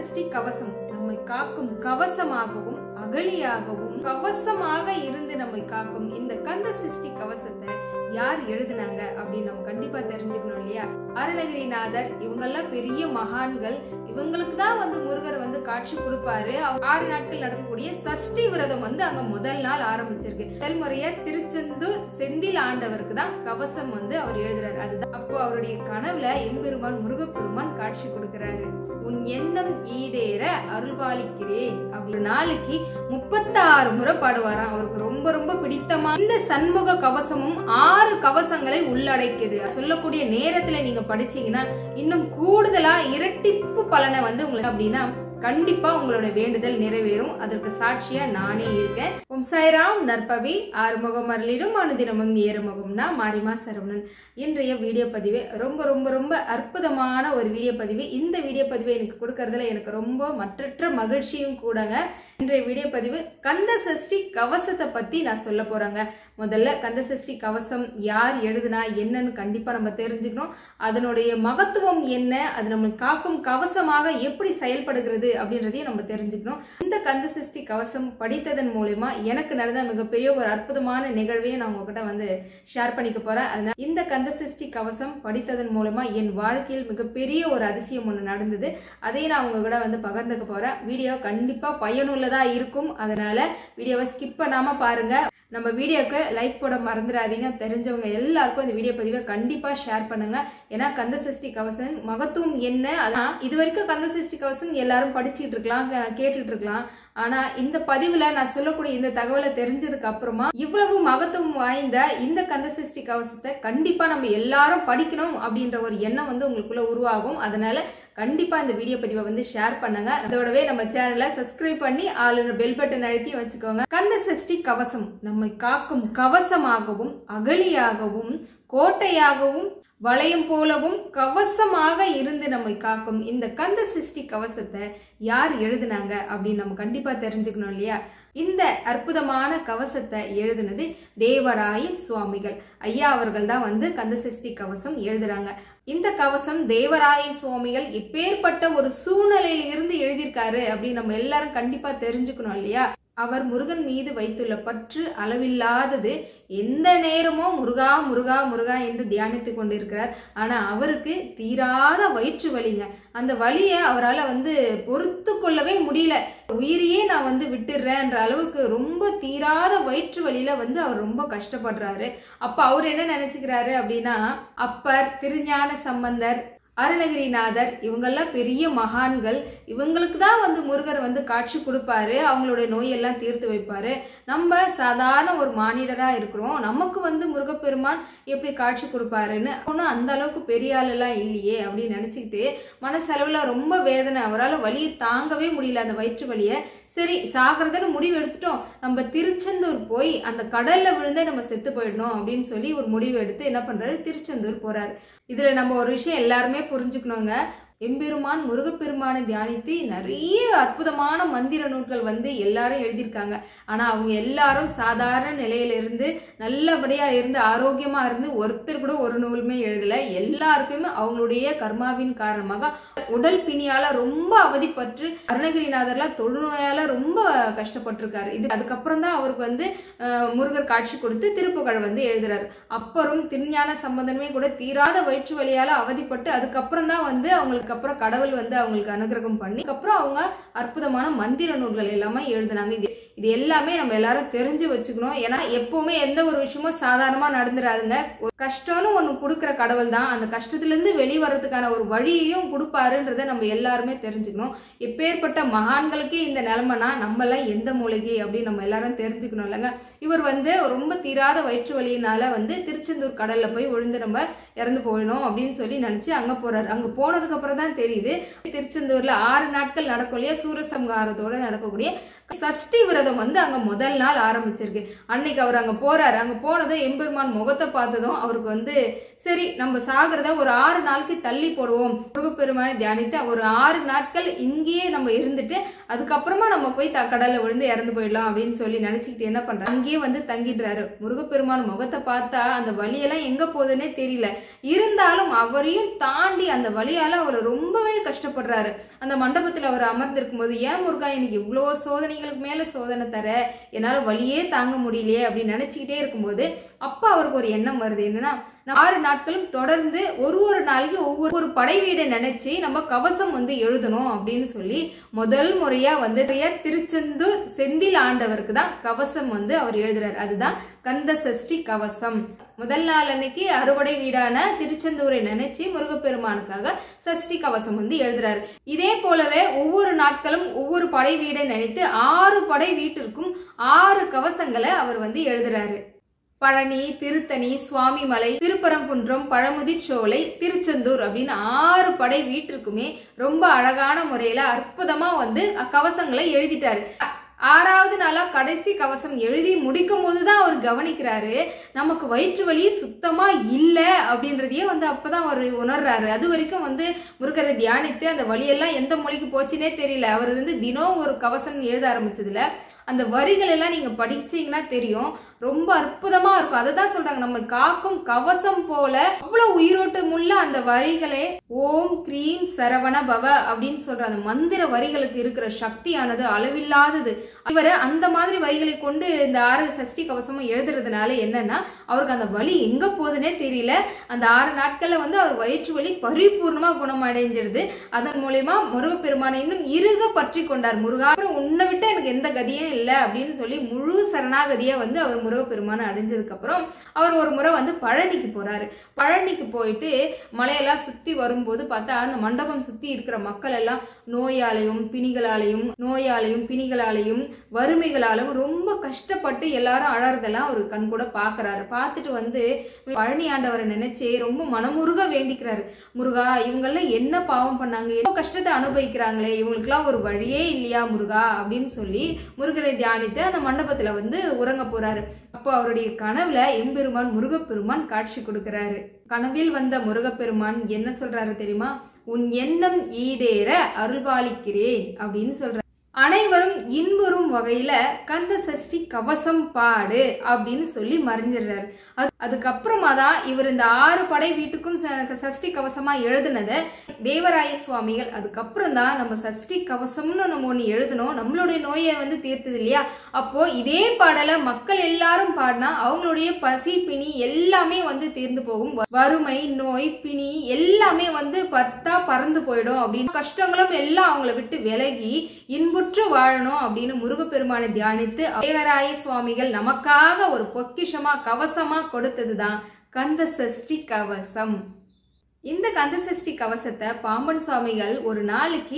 சஷ்டி கவசம் நம்மை காக்கும் கவசமாகவும் அகழியாகவும் கவசமாக இருந்து நம்மை காக்கும் இந்த கந்த சஷ்டி கவசத்தை யார் எழுதினாங்க அப்படின்னு நம்ம கண்டிப்பா தெரிஞ்சுக்கணும் இல்லையா? அருணகிரிநாதர் இவங்கெல்லாம் பெரிய மகான்கள். இவங்களுக்கு தான் முருகர் காட்சி கொடுப்பாரு. 6 நாட்கள் நடக்கக்கூடிய சஷ்டி விரதம் அங்க முதல் நாள் ஆரம்பிச்சிருக்கு. முதல் முறையா திருச்செந்தூர் செந்தில் ஆண்டவருக்கு தான் கவசம் அவர் எழுதுறாரு. அதுதான் அப்போ அவருடைய கனவுல எம்பெருமான் முருகப்பெருமான் காட்சி கொடுக்கிறாரு. உன் எண்ணம் ஈடேற அருள்பாலிக்கிறேன் அப்படி நாளைக்கு 36 முறை பாடுவாராம். அவருக்கு ரொம்ப ரொம்ப பிடித்தமா இந்த சண்முக கவசமும் 6 கவசங்களை உள்ளடக்கியது. சொல்லக்கூடிய நேரத்துல நீங்க படிச்சீங்கன்னா இன்னும் கூடுதலா இரட்டிப்பு பலனை உங்களுக்கு அப்படின்னா கண்டிப்பா உங்களோட வேண்டுதல் நிறைவேறும். அதற்கு சாட்சியா நானே இருக்கேன். ஓம் சாய்ராம். நற்பவி ஆறுமுகம் அருளிடும் அனுதினமும் ஏறுமுகம்னா மாரிமா சரவணன். இன்றைய வீடியோ பதிவு ரொம்ப ரொம்ப ரொம்ப அற்புதமான ஒரு வீடியோ பதிவு. இந்த வீடியோ பதிவை எனக்கு கொடுக்கறதுல எனக்கு ரொம்ப மற்றற்ற மகிழ்ச்சியும் கூடங்க. இன்றைய வீடியோ பதிவு கந்த சஷ்டி கவசத்தை பத்தி நான் சொல்ல போறேங்க. முதல்ல கந்த சஷ்டி கவசம் யார் எழுதுனா என்னன்னு கண்டிப்பா நம்ம தெரிஞ்சுக்கணும். அதனுடைய மகத்துவம் என்ன, அது நம்ம காக்கும் கவசமாக எப்படி செயல்படுகிறது அப்படின்றதையும் நம்ம தெரிஞ்சுக்கணும். இந்த கந்த சஷ்டி கவசம் படித்ததன் மூலமா எனக்கு நடந்த மிகப்பெரிய ஒரு அற்புதமான நிகழ்வையும் நான் உங்ககிட்ட ஷேர் பண்ணிக்க போறேன். அதனால இந்த கந்த சஷ்டி கவசம் படித்ததன் மூலமா என் வாழ்க்கையில் மிகப்பெரிய ஒரு அதிசயம் ஒண்ணு நடந்தது. அதையும் நான் உங்க கூட பகிர்ந்துக்க போறேன். வீடியோ கண்டிப்பா பயனுள்ளதா இருக்கும். அதனால வீடியோவை ஸ்கிப் பண்ணாம பாருங்க. நம்ம வீடியோக்கு லைக் போட மறந்துடாதீங்க. தெரிஞ்சவங்க எல்லாருக்கும் இந்த வீடியோ பதிவை கண்டிப்பா ஷேர் பண்ணுங்க. ஏன்னா கந்த சஷ்டி கவசம் மகத்துவம் என்ன, அதான் இது வரைக்கும் கந்த சஷ்டி கவசம் எல்லாரும் படிச்சுட்டு இருக்கலாம், கேட்டுட்டு இருக்கலாம். ஆனா இந்த பதிவுல நான் சொல்லக்கூடிய இந்த தகவலை தெரிஞ்சதுக்கு அப்புறமா இவ்வளவு மகத்துவம் வாய்ந்த இந்த கந்த சஷ்டி கவசத்தை கண்டிப்பா நம்ம எல்லாரும் படிக்கணும் அப்படின்ற ஒரு எண்ணம் உங்களுக்குள்ள உருவாகும். அதனால கண்டிப்பா இந்த வீடியோ பதிவை ஷேர் பண்ணுங்க. அதோடவே நம்ம சேனலை சப்ஸ்கிரைப் பண்ணி ஆளுநர் பெல் பட்டன் அழுத்தி வச்சுக்கோங்க. கந்த சஷ்டி கவசம் நம்மை காக்கும் கவசமாகவும் அகழியாகவும் கோட்டையாகவும் வளையம் போலவும் கவசமாக இருந்து நம்மை காக்கும் இந்த கந்த சஷ்டி கவசத்தை யார் எழுதினாங்க அப்படின்னு நம்ம கண்டிப்பா தெரிஞ்சுக்கணும் இல்லையா? இந்த அற்புதமான கவசத்தை எழுதினது தேவராய சுவாமிகள் ஐயா அவர்கள் தான் கந்த சஷ்டி கவசம் எழுதுறாங்க. இந்த கவசம் தேவராய சுவாமிகள் எப்பேற்பட்ட ஒரு சூழ்நிலையில இருந்து எழுதியிருக்காரு அப்படின்னு நம்ம எல்லாரும் கண்டிப்பா தெரிஞ்சுக்கணும் இல்லையா? அவர் முருகன் மீது வைத்துள்ள பற்று அளவில்லாதது. எந்த நேரமும் முருகா முருகா முருகா என்று தியானித்துக் கொண்டிருக்கிறார். ஆனா அவருக்கு தீராத வயிற்று வலிங்க. அந்த வலியை அவரால் பொறுத்து கொள்ளவே முடியல. உயிரையே நான் விட்டுடுறேன்ற அளவுக்கு ரொம்ப தீராத வயிற்று வலியில அவர் ரொம்ப கஷ்டப்படுறாரு. அப்ப அவர் என்ன நினைச்சுக்கிறாரு அப்படின்னா, அப்பர், திருஞான சம்பந்தர், அருணகிரிநாதர் இவங்கெல்லாம் பெரிய மகான்கள். இவங்களுக்கு தான் முருகர் காட்சி கொடுப்பாரு, அவங்களுடைய நோயெல்லாம் தீர்த்து வைப்பாரு. நம்ம சாதாரண ஒரு மானிடரா இருக்கிறோம், நமக்கு முருகப்பெருமான் எப்படி காட்சி கொடுப்பாருன்னு ஒன்னும் அந்த அளவுக்கு பெரிய ஆளெல்லாம் இல்லையே அப்படின்னு நினைச்சுக்கிட்டு மனசளவுல ரொம்ப வேதனை. அவரால் வலியை தாங்கவே முடியல, அந்த வயிற்று வலிய. சரி, சாகிறதுன்னு முடிவு எடுத்துட்டோம், நம்ம திருச்செந்தூர் போய் அந்த கடல்ல விழுந்தே நம்ம செத்து போயிடணும் அப்படின்னு சொல்லி ஒரு முடிவு எடுத்து என்ன பண்றாரு, திருச்செந்தூர் போறாரு. இதுல நம்ம ஒரு விஷயம் எல்லாருமே புரிஞ்சுக்கணுங்க. எம்பெருமான் முருகப்பெருமானை தியானித்து நிறைய அற்புதமான மந்திர நூல்கள் எல்லாரும் எழுதியிருக்காங்க. ஆனா அவங்க எல்லாரும் சாதாரண நிலையில இருந்து நல்லபடியா இருந்து ஆரோக்கியமா இருந்து ஒருத்தர் கூட ஒரு நூலுமே எழுதல. எல்லாருக்குமே அவங்களுடைய கர்மாவின் காரணமாக உடல் பிணியால ரொம்ப அவதிப்பட்டு அருணகிரிநாதர்லாம் தொழுநோயால ரொம்ப கஷ்டப்பட்டிருக்காரு. இது அதுக்கப்புறம் தான் அவருக்கு முருகர் காட்சி கொடுத்து திருப்புகழ் எழுதுறாரு. அப்புறம் திருஞான சம்பந்தமே கூட தீராத வயிற்று வலியால அவதிப்பட்டு அதுக்கப்புறம் தான் அவங்களுக்கு அப்புறம் கடவுள் அவங்களுக்கு அனுகிரகம் பண்ணி அப்புறம் அவங்க அற்புதமான மந்திர நூல்கள் எல்லாமே எழுதினாங்க. இது எல்லாமே நம்ம எல்லாரும் தெரிஞ்சு வச்சுக்கணும். ஏன்னா எப்பவுமே எந்த ஒரு விஷயமும் சாதாரணமா நடந்துடாதுங்க. ஒரு கஷ்டம்னு ஒண்ணு கொடுக்குற கடவுள் தான் அந்த கஷ்டத்துல இருந்து வெளிவரதுக்கான ஒரு வழியையும் கொடுப்பாருன்றத நம்ம எல்லாருமே தெரிஞ்சுக்கணும். எப்பேற்பட்ட மகான்களுக்கே இந்த நிலைமைனா நம்ம எல்லாம் எந்த மூலிகை அப்படின்னு நம்ம எல்லாரும் தெரிஞ்சுக்கணும் இல்லைங்க. இவர் ரொம்ப தீராத வயிற்று வலியினால திருச்செந்தூர் கடல்ல போய் விழுந்து நம்ம இறந்து போயிடணும் அப்படின்னு சொல்லி நினைச்சு அங்க போறாரு. அங்க போனதுக்கு அப்புறம் தான் தெரியுது திருச்செந்தூர்ல 6 நாட்கள் நடக்கும் இல்லையா, சூரசம்ஹாரத்தோட நடக்கக்கூடிய சஷ்டி விரதம் அங்க முதல் நாள் ஆரம்பிச்சிருக்கு. அன்னைக்கு அவர் அங்க போறாரு. அங்க போனதும் எம்பெருமான் முகத்தை பார்த்ததும் அவருக்கு சரி நம்ம சாகிறத ஒரு 6 நாளுக்கு தள்ளி போடுவோம், முருகப்பெருமானை தியானித்து ஒரு 6 நாட்கள் இங்கேயே நம்ம இருந்துட்டு அதுக்கப்புறமா நம்ம போய் கடல்ல விழுந்து இறந்து போயிடலாம் அப்படின்னு சொல்லி நினைச்சுக்கிட்டு என்ன பண்றாரு, அங்கேயே வந்து தங்கிடுறாரு. முருகப்பெருமான் முகத்தை பார்த்தா அந்த வழியெல்லாம் எங்க போகுதுன்னே தெரியல. இருந்தாலும் அவரையும் தாண்டி அந்த வழியால அவர் ரொம்பவே கஷ்டப்படுறாரு. அந்த மண்டபத்துல அவர் அமர்ந்திருக்கும் போது, ஏன் முருகா எனக்கு இவ்வளவு சோதனைகளுக்கு மேல சோதனை தர, என்னால வழியே தாங்க முடியலையே அப்படின்னு நினைச்சுக்கிட்டே இருக்கும்போது அப்ப அவருக்கு ஒரு எண்ணம் வருது. என்னன்னா, 6 நாட்களும் தொடர்ந்து ஒரு நாளைக்கு ஒவ்வொரு படை வீடை நினைச்சு நம்ம கவசம் வந்து எழுதணும் அப்படின்னு சொல்லி முதல் முறையா வந்து திருச்செந்தூர் செந்தில் ஆண்டவருக்கு தான் கவசம் வந்து அவர் எழுதுறாரு. அதுதான் கந்த சஷ்டி கவசம். முதல் நாள் அன்னைக்கு அறுபடை வீடான திருச்செந்தூரை நினைச்சு முருகப்பெருமானுக்காக சஷ்டி கவசம் வந்து எழுதுறாரு. இதே போலவே ஒவ்வொரு நாட்களும் ஒவ்வொரு படை வீடை நினைத்து 6 படை வீட்டிற்கும் 6 கவசங்களை அவர் வந்து எழுதுறாரு. பழனி, திருத்தணி, சுவாமிமலை, திருப்பரங்குன்றம், பழமுதிர் சோலை, திருச்செந்தூர் அப்படின்னு 6 படை வீட்டிற்குமே ரொம்ப அழகான முறையில அற்புதமா வந்து கவசங்களை எழுதிட்டாரு. 6வது நாளா கடைசி கவசம் எழுதி முடிக்கும் போதுதான் அவர் கவனிக்கிறாரு, நமக்கு வயிற்று வலி சுத்தமா இல்ல அப்படின்றதையே வந்து அப்பதான் அவர் உணர்றாரு. அது வரைக்கும் வந்து முருகரை தியானித்து அந்த வழியெல்லாம் எந்த மொழிக்கு போச்சுன்னே தெரியல. அவர் வந்து தினம் ஒரு கவசம் எழுத ஆரம்பிச்சதுல அந்த வரிகள் எல்லாம் நீங்க படிச்சீங்கன்னா தெரியும், ரொம்ப அற்புதமா இருக்கும். அதுதான் சொல்றாங்க, நம்ம காக்கும் கவசம் போல அவ்வளவு உயிரோட்டமுள்ள அந்த வரிகளே ஓம் கிரீம் சரவண பவ அப்படின்னு சொல்ற அந்த மந்திர வரிகளுக்கு இருக்கிற சக்தியானது அளவில்லாதது. இவர் அந்த மாதிரி வரிகளை கொண்டு இந்த 6 சஷ்டி கவசமும் எழுதுறதுனால என்னன்னா, அவருக்கு அந்த வலி எங்க போகுதுன்னே தெரியல. அந்த 6 நாட்கள்ல வந்து அவர் வயிற்று வலி பரிபூர்ணமா குணமடைஞ்சிடுது. அதன் மூலியமா முருகப்பெருமானை இன்னும் இறுக பற்றி கொண்டார். முருகா, உன்னை விட்டு எனக்கு எந்த கதியே இல்லை அப்படின்னு சொல்லி முழு சரணாகதியை வந்து அவர் முருகப்பெருமானை அடைஞ்சதுக்கு அப்புறம் அவர் ஒரு முறை வந்து பழனிக்கு போறாரு. பழனிக்கு போயிட்டு மலையெல்லாம் சுத்தி வரும்போது பார்த்தா அந்த மண்டபம் சுத்தி இருக்கிற மக்கள் எல்லாம் நோயாலையும் பிணிகளாலையும் வறுமைகளாலும் ரொம்ப கஷ்டப்பட்டு எல்லாரும் அழறதெல்லாம் ஒரு கண் கூட பாக்குறாரு. பார்த்துட்டு வந்து பழனி ஆண்டவரை நினைச்சு ரொம்ப மனமுருக வேண்டிக்கிறாரு. முருகா, இவங்கெல்லாம் என்ன பாவம் பண்ணாங்க, எவ்வளவு கஷ்டத்தை அனுபவிக்கிறாங்களே, இவங்களுக்குலாம் ஒரு வழியே இல்லையா முருகா அப்படின்னு சொல்லி முருகரை தியானித்து அந்த மண்டபத்துல வந்து உறங்க போறாரு. அப்போ அவருடைய கனவுல எம்பெருமான் முருகப்பெருமான் காட்சி கொடுக்கிறாரு. கனவில் வந்த முருகப்பெருமான் என்ன சொல்றாரு தெரியுமா, உன் எண்ணம் ஈடேற அருள்பாலிக்கிறேன் அப்படின்னு சொல்ற. அனைவரும் இன்புறும் வகையில கந்த சஷ்டி கவசம் பாடு அப்படின்னு சொல்லி மறைஞ்சிடுறாரு. அதுக்கப்புறமா தான் இவர் இந்த 6 படை வீட்டுக்கும் சஷ்டி கவசமா எழுதுனத தேவராய சுவாமிகள் அதுக்கப்புறம் தான் நம்ம சஷ்டி கவசம்னு நம்ம ஒண்ணு எழுதணும், நம்மளுடைய நோயை வந்து தீர்த்தது இல்லையா, அப்போ இதே பாடலை மக்கள் எல்லாரும் பாடினா அவங்களுடைய பசி பிணி எல்லாமே வந்து தீர்ந்து போகும், வறுமை நோய் பிணி எல்லாமே வந்து பறந்து போயிடும் அப்படின்னு கஷ்டங்களும் எல்லாம் அவங்களை விட்டு விலகி இன்புற்று வாழணும் அப்படின்னு முருகப்பெருமானை தியானித்து தேவராய சுவாமிகள் நமக்காக ஒரு பொக்கிஷமா கவசமா கொடுத்ததுதான் கந்த சஷ்டி கவசம். இந்த கந்த சஷ்டி கவசத்தை பாம்பன் சுவாமிகள் ஒரு நாளைக்கு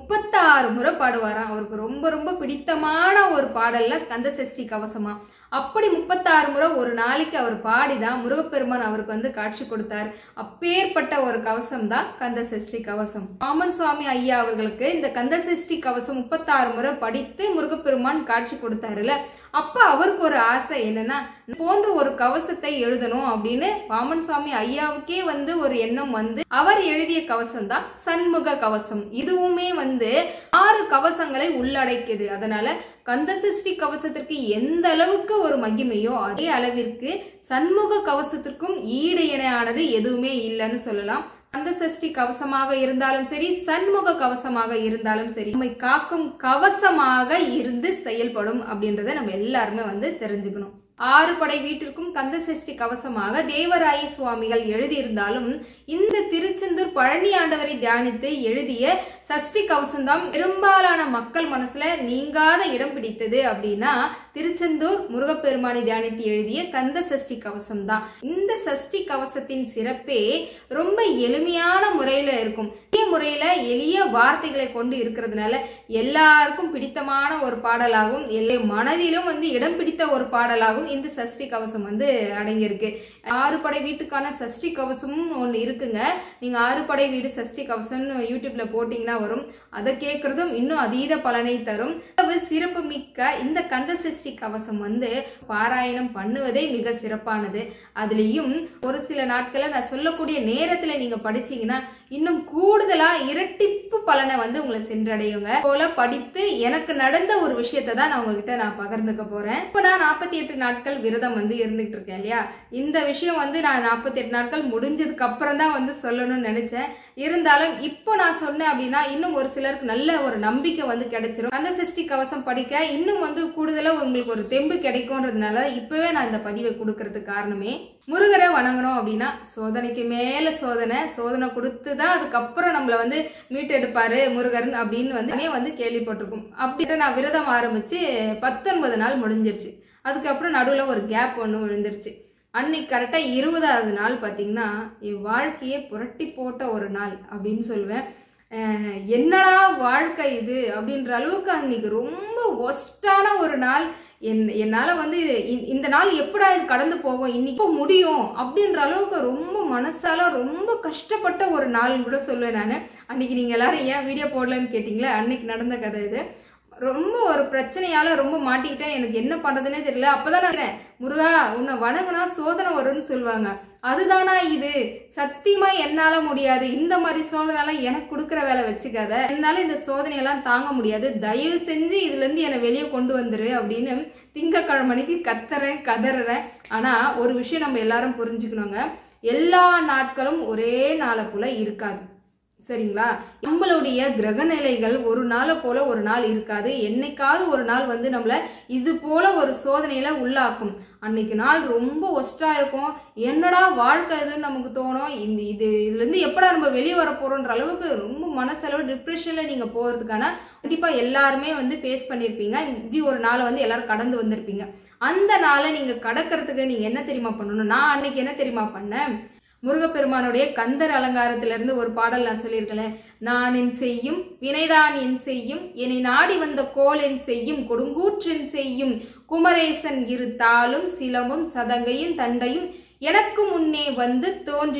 36 முறை பாடுவாராம். அவருக்கு ரொம்ப ரொம்ப பிடித்தமான ஒரு பாடல்ல கந்த சஷ்டி கவசமா. அப்படி 36 முறை ஒரு நாளைக்கு அவர் பாடிதான் முருகப்பெருமான் அவருக்கு வந்து காட்சி கொடுத்தார். அப்பேற்பட்ட ஒரு கவசம் தான் கந்த சஷ்டி கவசம். பாம்பன் சுவாமி ஐயா அவர்களுக்கு இந்த கந்த சஷ்டி கவசம் 36 முறை படித்து முருகப்பெருமான் காட்சி கொடுத்தாருல, அப்ப அவருக்கு ஒரு ஆசை என்னன்னா, போன்ற ஒரு கவசத்தை எழுதணும் அப்படின்னு பாம்பன் சுவாமி ஐயாவுக்கே வந்து ஒரு எண்ணம் வந்து அவர் எழுதிய கவசம் தான் சண்முக கவசம். இதுவுமே வந்து 6 கவசங்களை உள்ளடக்கியது. அதனால கந்த சஷ்டி கவசத்திற்கு எந்த அளவுக்கு ஒரு மகிமையோ அதே அளவிற்கு சண்முக கவசத்திற்கும் ஈடு இணையானது எதுவுமே இல்லைன்னு சொல்லலாம். கந்த சஷ்டி கவசமாக இருந்தாலும் சரி, சண்முக கவசமாக இருந்தாலும் சரி, நம்மை காக்கும் கவசமாக இருந்து செயல்படும் அப்படின்றத நம்ம எல்லாருமே வந்து தெரிஞ்சுக்கணும். 6 படை வீட்டிற்கும் கந்த சஷ்டி கவசமாக தேவராய சுவாமிகள் எழுதியிருந்தாலும் இந்த திருச்செந்தூர் பழனி ஆண்டவரை தியானித்து எழுதிய சஷ்டி கவசம் தான் பெரும்பாலான மக்கள் மனசுல நீங்காத இடம் பிடித்தது. அப்படின்னா திருச்செந்தூர் முருகப்பெருமானை தியானித்து எழுதிய கந்த சஷ்டி கவசம் தான். இந்த சஷ்டி கவசத்தின் சிறப்பே ரொம்ப எளிமையான முறையில இருக்கும். முறையில எளிய வார்த்தைகளை கொண்டு இருக்கிறதுனால எல்லாருக்கும் பிடித்தமான ஒரு பாடலாகும், மனதிலும் வந்து இடம் பிடித்த ஒரு பாடலாகும் இந்த சஷ்டி கவசம் வந்து அடங்கியிருக்கு. 6 படை வீட்டுக்கான சஷ்டி கவசமும் ஒன்று இருக்கு. இருக்குங்க. நீங்க ஆறுபடை வீடு சஷ்டி கவசம்னு யூடியூப்ல போட்டீங்கன்னா வரும். அதை கேட்கறதும் இன்னும் அதீத பலனை தரும். சிறப்பு மிக்க இந்த கந்த சஷ்டி கவசம் வந்து பாராயணம் பண்ணுவதே மிக சிறப்பானது. அதுலயும் ஒரு சில நாட்கள நான் சொல்லக்கூடிய நேரத்துல நீங்க படிச்சீங்கன்னா இன்னும் கூடுதலா இரட்டிப்பு பலனை வந்து உங்களை சென்றடையுங்க. போல படித்து எனக்கு நடந்த ஒரு விஷயத்தை தான் நான் உங்ககிட்ட பகிர்ந்துக்க போறேன். இப்ப நான் 48 நாட்கள் விரதம் வந்து இருந்துட்டு இருக்கேன் இல்லையா. இந்த விஷயம் வந்து நான் 48 நாட்கள் முடிஞ்சதுக்கு அப்புறம் தான் வந்து சொல்லணும்னு நினைச்சேன். இருந்தாலும் இப்போ நான் சொன்னேன் அப்படின்னா இன்னும் ஒரு சிலருக்கு நல்ல ஒரு நம்பிக்கை வந்து கிடைச்சிரும். கந்த சஷ்டி கவசம் படிக்க இன்னும் வந்து கூடுதலா உங்களுக்கு ஒரு தெம்பு கிடைக்கும்ன்றதுனால இப்பவே நான் இந்த பதிவை கொடுக்கறதுக்கு காரணமே, முருகரை வணங்கணும் அப்படின்னா சோதனைக்கு மேல சோதனை கொடுத்துதான் அதுக்கப்புறம் நம்மள வந்து மீட்டெடுப்பாரு முருகன் அப்படின்னு வந்து கேள்விப்பட்டிருக்கும். அப்படின்ட்டு நான் விரதம் ஆரம்பிச்சு 19 நாள் முடிஞ்சிருச்சு. அதுக்கப்புறம் நடுவுல ஒரு கேப் ஒன்று விழுந்துருச்சு. அன்னைக்கு கரெக்டா 20வது நாள் பாத்தீங்கன்னா என் வாழ்க்கையே புரட்டி போட்ட ஒரு நாள் அப்படின்னு சொல்லுவேன். என்னடா வாழ்க்கை இது அப்படின்ற அளவுக்கு அன்னைக்கு ரொம்ப ஒஸ்டான ஒரு நாள். என்னால வந்து இந்த நாள் எப்படா இது கடந்து போகும், இன்னைக்கு முடியும் அப்படின்ற அளவுக்கு ரொம்ப மனசால ரொம்ப கஷ்டப்பட்ட ஒரு நாள் கூட சொல்லுவேன் நான். அன்னைக்கு நீங்க எல்லாரும் ஏன் வீடியோ போடலன்னு கேட்டீங்களே, அன்னைக்கு நடந்த கதை இது. ரொம்ப ஒரு பிரச்சனையால ரொம்ப மாட்டிக்கிட்டேன். எனக்கு என்ன பண்றதுன்னே தெரியல. அப்பதான் நான் முருகா உன்னை வணங்குனா சோதனை வரும்னு சொல்லுவாங்க. அதுதானா இது? சத்தியமா என்னால முடியாது. இந்த மாதிரி சோதனை எல்லாம் எனக்கு கொடுக்குற வேலை வச்சுக்காத. என்னால இந்த சோதனையெல்லாம் தாங்க முடியாது. தயவு செஞ்சு இதுல இருந்து என்னை வெளியே கொண்டு வந்துரு அப்படின்னு திங்கக்கிழமைக்கு கதறேன். ஆனா ஒரு விஷயம் நம்ம எல்லாரும் புரிஞ்சுக்கணுங்க. எல்லா நாட்களும் ஒரே நாளை போல இருக்காது. சரிங்களா? நம்மளுடைய கிரக நிலைகள் ஒரு நாளை போல ஒரு நாள் இருக்காது. என்னைக்காவது ஒரு நாள் வந்து நம்மள இது போல ஒரு சோதனையில உள்ளாக்கும். அன்னைக்கு நாள் ரொம்ப ஒஸ்டா இருக்கும். என்னடா வாழ்க்கை இதுன்னு நமக்கு தோணும். இதுல இருந்து எப்படா நம்ம வெளியே வர போறோன்ற அளவுக்கு ரொம்ப மனசளவு டிப்ரெஷன்ல நீங்க போறதுக்கான கண்டிப்பா எல்லாருமே வந்து ஃபேஸ் பண்ணிருப்பீங்க. இப்படி ஒரு நாளை வந்து எல்லாரும் கடந்து வந்திருப்பீங்க. அந்த நாளை நீங்க கடக்கிறதுக்கு நீங்க என்ன தெரியுமா பண்ணணும்? நான் அன்னைக்கு என்ன தெரியுமா பண்ணேன்? முருகப்பெருமானுடைய கந்தர் அலங்காரத்தில இருந்து ஒரு பாடல் நான் சொல்லியிருக்கேன். நான் என் செய்யும் வினைதான் என் செய்யும், என்னை நாடி வந்த கோல் என் செய்யும், கொடுங்கூற்றின் செய்யும், குமரேசன் இரு தாளும் சிலமும் சதங்கையும் தண்டையும் எனக்கு முன்னே வந்து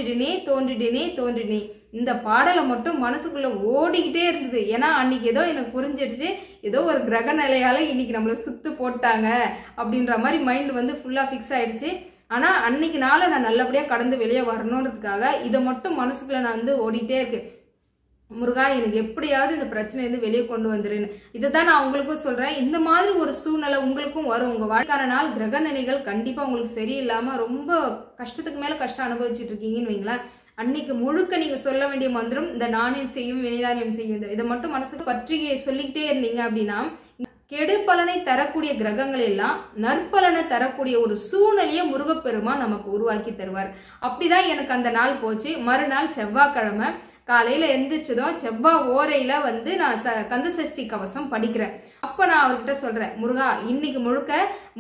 தோன்றிடினே. இந்த பாடலை மட்டும் மனசுக்குள்ள ஓடிக்கிட்டே இருந்தது. ஏன்னா அன்னைக்கு ஏதோ எனக்கு புரிஞ்சிடுச்சு, ஏதோ ஒரு கிரக நிலையால இன்னைக்கு நம்மள சுத்து போட்டாங்க அப்படின்ற மாதிரி மைண்ட் வந்து ஃபுல்லா ஃபிக்ஸ் ஆயிடுச்சு. ஆனா அன்னைக்கு நாளை நான் நல்லபடியா கடந்து வெளியே வரணுன்றதுக்காக இதை மட்டும் மனசுக்குள்ள நான் வந்து ஓடிட்டே இருக்கு. முருகா எனக்கு எப்படியாவது இந்த பிரச்சனை இருந்து வெளியே கொண்டு வந்துருன்னு. இதுதான் நான் உங்களுக்கும் சொல்றேன். இந்த மாதிரி ஒரு சூழ்நிலை உங்களுக்கும் வரும். உங்க வாழ்க்கையான நாள் கிரக நிலைகள் கண்டிப்பா உங்களுக்கு சரியில்லாம ரொம்ப கஷ்டத்துக்கு மேல கஷ்டம் அனுபவிச்சுட்டு இருக்கீங்கன்னு வைங்களேன். அன்னைக்கு முழுக்க நீங்க சொல்ல வேண்டிய மந்திரம் இந்த நானின் செய்யும் வினைதானியம் செய்யும். இதை மட்டும் மனசுக்கு பற்றி சொல்லிக்கிட்டே இருந்தீங்க அப்படின்னா கெடு பலனை தரக்கூடிய கிரகங்கள் எல்லாம் நற்பலனை தரக்கூடிய ஒரு சூழ்நிலையை முருகப்பெருமான் நமக்கு உருவாக்கி தருவார். அப்படிதான் எனக்கு அந்த நாள் போச்சு. மறுநாள் செவ்வாய்க்கிழமை காலையில எந்திரிச்சதும் செவ்வாய் ஓரையில வந்து நான் கந்த சஷ்டி கவசம் படிக்கிறேன். அப்ப நான் அவர்கிட்ட சொல்றேன், முருகா இன்னைக்கு முழுக்க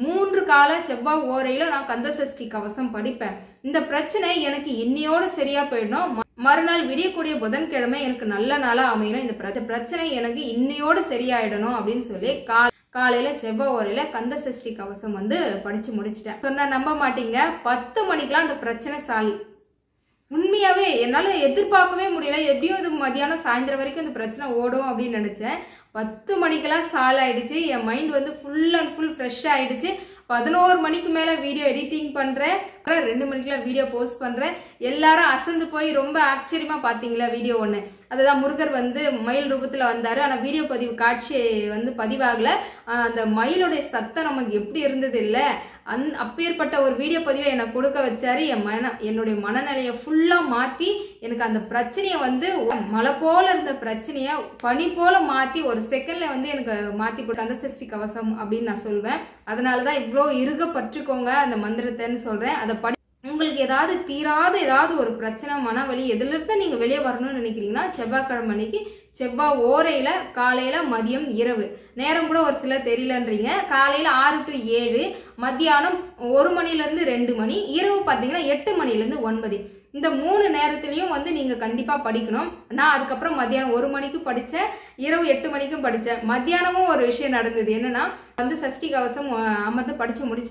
3 கால செவ்வாய் ஓரையில நான் கந்த சஷ்டி கவசம் படிப்பேன். இந்த பிரச்சனை எனக்கு இன்னையோட சரியா போயிடணும். மறுநாள் விடியக்கூடிய புதன்கிழமை எனக்கு நல்ல நாளா அமையணும். இந்த பிரச்சனை எனக்கு இன்னையோட சரியாயிடணும் அப்படின்னு சொல்லி காலையில செவ்வாய் ஓரையில கந்த சஷ்டி கவசம் வந்து படிச்சு முடிச்சிட்டேன். சொன்னா நம்ப மாட்டீங்க, 10 மணிக்கெல்லாம் அந்த பிரச்சனை சால்வ். உண்மையாவே என்னால எதிர்பார்க்கவே முடியல. எப்படியும் இது மதியானம் சாயந்தரம் வரைக்கும் இந்த பிரச்சனை ஓடும் அப்படின்னு நினைச்சேன். 10 மணிக்கெல்லாம் சால்வ் ஆயிடுச்சு. என் மைண்ட் வந்து ஃபுல் அண்ட் ஃபுல் ஃப்ரெஷ் ஆயிடுச்சு. 11 மணிக்கு மேல வீடியோ எடிட்டிங் பண்றேன். 2 மணிக்கெல்லாம் வீடியோ போஸ்ட் பண்றேன். எல்லாரும் அசந்து போய் ரொம்ப ஆச்சரியமா பாத்தீங்களா வீடியோ ஒண்ணு. அதுதான் முருகர் வந்து மயில் ரூபத்துல வந்தாரு. ஆனா வீடியோ பதிவு காட்சி வந்து பதிவாகல. அந்த மயிலுடைய சத்தம் நமக்கு எப்படி இருந்தது இல்ல, அப்பேற்பட்ட ஒரு வீடியோ பதிவை எனக்கு கொடுக்க வச்சாரு. என்னுடைய மனநிலையை ஃபுல்லா மாத்தி எனக்கு அந்த பிரச்சனைய வந்து மழை போல இருந்த பிரச்சனைய பனி போல மாத்தி ஒரு செகண்ட்ல வந்து எனக்கு மாத்தி கொடுத்த கந்த சஷ்டி கவசம் அப்படின்னு நான் சொல்வேன். அதனாலதான் இவ்வளோ இருக பற்றுக்கோங்க அந்த மந்திரத்தைன்னு சொல்றேன். அதை உங்களுக்கு ஏதாவது தீராத ஏதாவது ஒரு பிரச்சனை மனவலி எதுல இருந்து நீங்க வெளியே வரணும்னு நினைக்கிறீங்கன்னா செவ்வாய்க்கிழமை அன்னைக்கு செவ்வாய் ஓரையில காலையில மதியம் இரவு நேரம் கூட ஒரு சிலர் தெரியலன்றீங்க. காலையில 6 to 7, மத்தியானம் 1 மணில இருந்து 2 மணி, இரவு பாத்தீங்கன்னா 8 மணில இருந்து 9. இந்த 3 நேரத்திலையும் வந்து நீங்க கண்டிப்பா படிக்கணும். நான் அதுக்கப்புறம் மத்தியானம் 1 மணிக்கு படிச்சேன், இரவு 8 மணிக்கும் படிச்சேன். மத்தியானமும் ஒரு விஷயம் நடந்தது. என்னன்னா வந்து சஷ்டி கவசம் அமர்ந்து படிச்சு முடிச்சிட்டேன்.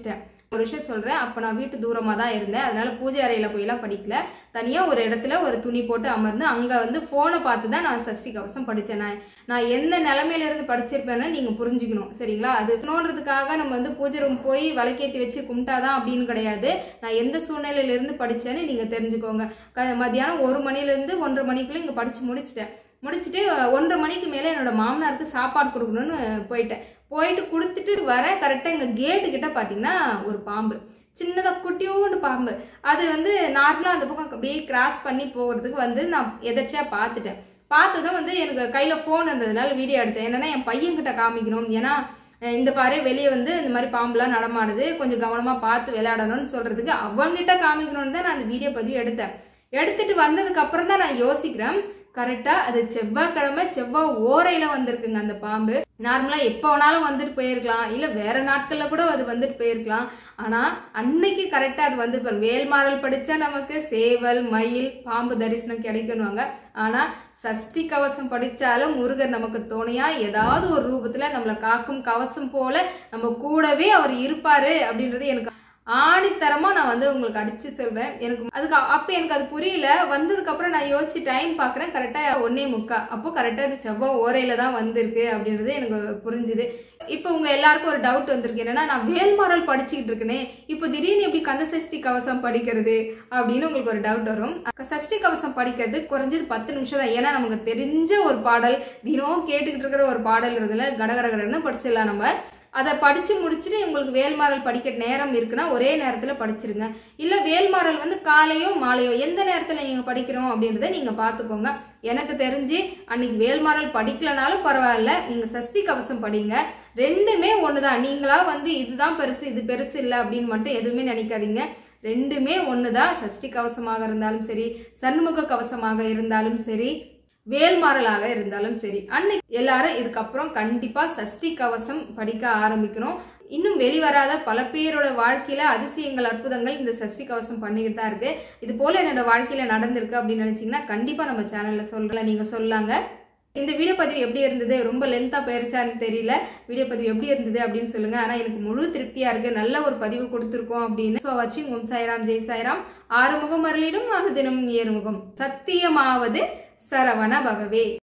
ஒரு விஷயம் சொல்றேன். அப்ப நான் வீட்டு தூரமா தான் இருந்தேன். அதனால பூஜை அறையில போயெல்லாம் படிக்கல. தனியா ஒரு இடத்துல ஒரு துணி போட்டு அமர்ந்து அங்க வந்து போனை பார்த்து தான் நான் சஷ்டி கவசம் படிச்சேன். நான் எந்த நிலைமையில இருந்து படிச்சிருப்பேன்னு நீங்க புரிஞ்சுக்கணும். சரிங்களா? அது நோன்றதுக்காக நம்ம வந்து பூஜை ரூம் போய் விளக்கேத்தி வச்சு கும்பிட்டாதான் அப்படின்னு கிடையாது. நான் எந்த சூழ்நிலையில இருந்து படிச்சேன்னு நீங்க தெரிஞ்சுக்கோங்க. மத்தியானம் 1 மணில இருந்து 1:30 மணிக்குள்ள இங்க படிச்சு முடிச்சுட்டு 1:30 மணிக்கு மேல என்னோட மாமனாருக்கு சாப்பாடு கொடுக்கணும்னு போயிட்டு கொடுத்துட்டு வர கரெக்டா எங்க கேட்டு கிட்ட பாத்தீங்கன்னா ஒரு பாம்பு, சின்னதா குட்டியோண்டு பாம்பு. அது வந்து நார்மலா அந்த பக்கம் அப்படியே கிராஸ் பண்ணி போகிறதுக்கு வந்து நான் எதர்ச்சியா பார்த்ததும் வந்து எனக்கு கையில போன் இருந்ததுனால வீடியோ எடுத்தேன். என்னன்னா என் பையன் கிட்ட காமிக்கணும். ஏன்னா இந்த பாரு வெளியே வந்து இந்த மாதிரி பாம்புலாம் நடமாடுது, கொஞ்சம் கவனமா பார்த்து விளையாடணும்னு சொல்றதுக்கு அவங்கிட்ட காமிக்கணும்னு தான் நான் அந்த வீடியோ பதிவு எடுத்துட்டு வந்ததுக்கு அப்புறம் தான் நான் யோசிக்கிறேன். கரெக்டா அது செவ்வாய்க்கிழமை செவ்வாய் ஓரையில வந்திருக்குங்க அந்த பாம்பு. நார்மலா எப்ப வேணாலும் வந்துட்டு போயிருக்கலாம், இல்ல வேற நாட்கள்ல கூட அது வந்துட்டு போயிருக்கலாம். ஆனா அன்னைக்கு கரெக்டா அது வந்து வேல்மாறல் படிச்சா நமக்கு சேவல் மயில் பாம்பு தரிசனம் கிடைக்கணுவாங்க. ஆனா சஷ்டி கவசம் படிச்சாலும் முருகர் நமக்கு துணையா ஏதாவது ஒரு ரூபத்துல நம்மளை காக்கும் கவசம் போல நம்ம கூடவே அவர் இருப்பாரு அப்படின்றது எனக்கு ஆணித்தரமா நான் வந்து உங்களுக்கு அடிச்சு சொல்வேன். எனக்கு அது புரியல. வந்ததுக்கு அப்புறம் நான் யோசிச்சு டைம் பாக்குறேன், கரெக்டா 1:45. அப்போ கரெக்டா இது செவ்வாய் ஓரையில தான் வந்திருக்கு அப்படின்றது எனக்கு புரிஞ்சுது. இப்ப உங்க எல்லாருக்கும் ஒரு டவுட் வந்திருக்கு, என்னன்னா நான் வேல்மாறல் படிச்சுக்கிட்டு இருக்கேனே, இப்போ திடீர்னு எப்படி கந்த சஷ்டி கவசம் படிக்கிறது அப்படின்னு உங்களுக்கு ஒரு டவுட் வரும். சஷ்டி கவசம் படிக்கிறது குறைஞ்சது 10 நிமிஷம் தான். ஏன்னா நமக்கு தெரிஞ்ச ஒரு பாடல், தினம் கேட்டுக்கிட்டு இருக்கிற ஒரு பாடல் இருக்குதுல, கடகடகடன்னு படிச்சிடலாம். நம்ம அதை படிச்சு முடிச்சுட்டு உங்களுக்கு வேல்மாறல் படிக்க நேரம் இருக்குன்னா ஒரே நேரத்துல படிச்சிருங்க. இல்ல வேல்மாறல் வந்து காலையோ மாலையோ எந்த நேரத்துல நீங்க படிக்கிறோம் அப்படின்றத நீங்க பாத்துக்கோங்க. எனக்கு தெரிஞ்சு அன்னைக்கு வேல்மாறல் படிக்கலனாலும் பரவாயில்ல, நீங்க சஷ்டி கவசம் படிங்க. ரெண்டுமே ஒண்ணுதான். நீங்களா வந்து இதுதான் பெருசு இது பெருசு இல்ல அப்படின்னு மட்டும் எதுவுமே நினைக்காதீங்க. ரெண்டுமே ஒண்ணுதான். சஷ்டி கவசமாக இருந்தாலும் சரி, சண்முக கவசமாக இருந்தாலும் சரி, வேல்மாறலாக இருந்தாலும் சரி, அன்னைக்கு எல்லாரும் இதுக்கப்புறம் கண்டிப்பா சஷ்டி கவசம் படிக்க ஆரம்பிக்கணும். இன்னும் வெளிவராத பல பேரோட வாழ்க்கையில அதிசயங்கள் அற்புதங்கள் இந்த சஷ்டி கவசம் பண்ணிக்கிட்டு தான் இருக்கு. இது போல என்னோட வாழ்க்கையில நடந்திருக்கு அப்படின்னு நினைச்சீங்கன்னா கண்டிப்பா நம்ம சேனல்ல நீங்க சொல்லாங்க. இந்த வீடியோ பதிவு எப்படி இருந்தது, ரொம்ப லென்த்தா போயிருச்சான்னு தெரியல, வீடியோ பதிவு எப்படி இருந்தது அப்படின்னு சொல்லுங்க. ஆனா எனக்கு முழு திருப்தியா இருக்கு, நல்ல ஒரு பதிவு கொடுத்துருக்கோம் அப்படின்னு. ஸோ வாட்சிங். ஓம் சாய்ராம், ஜெய் சாய்ராம். ஆறுமுகம் அருளிடும் அனுதினம் ஏறுமுகம். சத்தியமாவது சரவண பவவே.